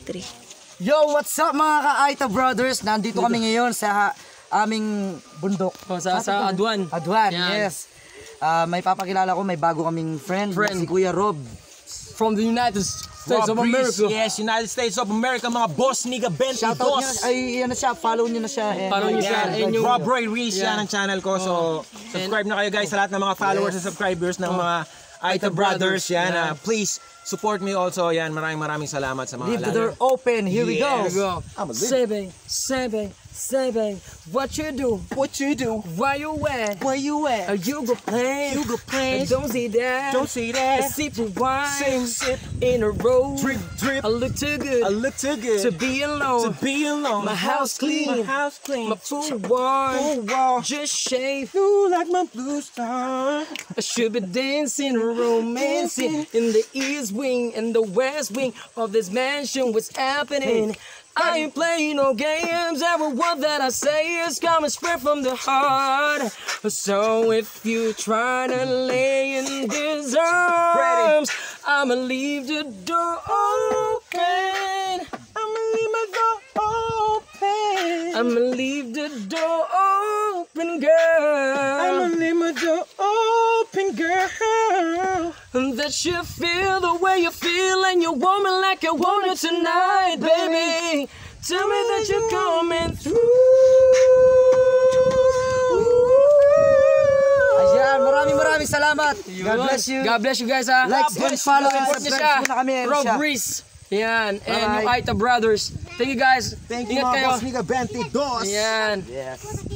3. Yo, what's up mga ka-aeta brothers? Nandito kami ngayon sa aming bundok. Sa Aduan. Aduan, Yan. yes. May papakilala ko, may bago kaming friend. Si Kuya Rob. From the United States of America. Yes, United States of America, mga boss nigga 22. Shoutout nyo, ay ano siya, follow nyo na siya. Follow nyo siya. Rob Reese yan ang channel ko. So, subscribe na kayo guys sa lahat ng mga followers and subscribers ng mga aeta brothers. Yan, please support me also. Yan, maraming salamat sa mga Leave the door open. Here we go. Seven. What you do? What you do? Why you at? Where you at? You go play. You go play. Don't see that. Don't see that. Sip of wine. Sip. In a row. Drip. I look too good. I look too good to be alone. My house clean. My house clean. My food warm. Just shave. You like my blue star. I should be dancing, romancing in the east wing and the west wing of this mansion. What's happening? I ain't playing no games. Every word that I say is coming straight from the heart. So if you try to lay in these arms, I'ma leave the door open. I'ma leave my door open. I'ma leave the door open, girl. I'ma leave my door open, girl. That you feel the way you feel and you want me like you want it tonight, baby. Tell me that you're coming through. Ayan, maraming salamat. God bless you. God bless you guys, ha. Like and follow and Support niyo subscribe siya. muna kami. Rob Reese. Yan. And Bye-bye. yung aeta brothers. Thank you guys. Thank you Ingat mga kayo. boss nigga 22. Yan. Yes.